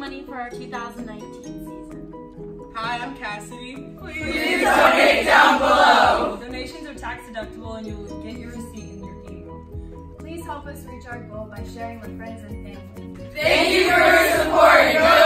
money for our 2019 season. Hi, I'm Cassidy. Please donate down below. Donations are tax deductible and you'll get your receipt in your email. Please help us reach our goal by sharing with friends and family. Thank you for your support.